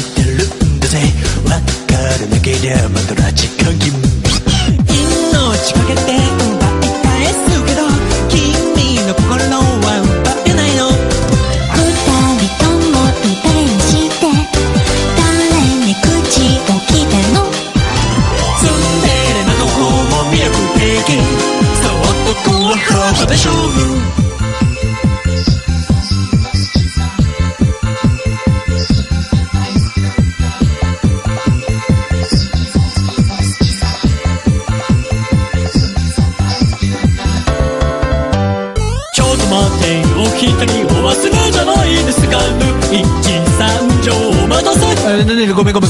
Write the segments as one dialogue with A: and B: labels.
A: してるんだぜ。わからなけりゃまた拉致監禁。命かけて奪い返すけど君の心は奪えないの。
B: 二人とも遺伝して誰に口を聞いてんの。
A: ツンデレなとこも魅力的。そう男はハートで勝負。お一人お忘れじゃないですか。一三条お待たせ。ごめん。KY な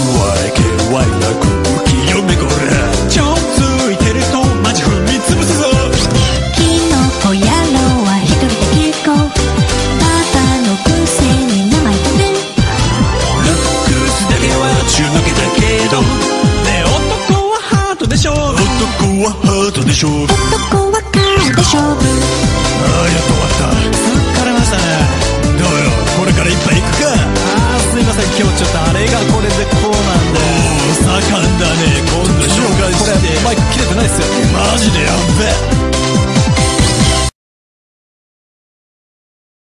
A: 空気読めこら。ちょついてるとマジ踏みつぶすぞ。
B: キノコ野郎は一人で結構バカのくせに名前飛べ。
A: ルックスだけは中抜けだけどね。男はハートで勝負。男はハートで勝負。
B: 男はカーで勝負。
A: ああ、やっと終わった。疲れましたね。どうよ、これから一杯行くか。ああ、すいません、今日ちょっとあれがこれでこうなんで。おお、盛んだね。今度紹介して。これマイク切れてないっすよね。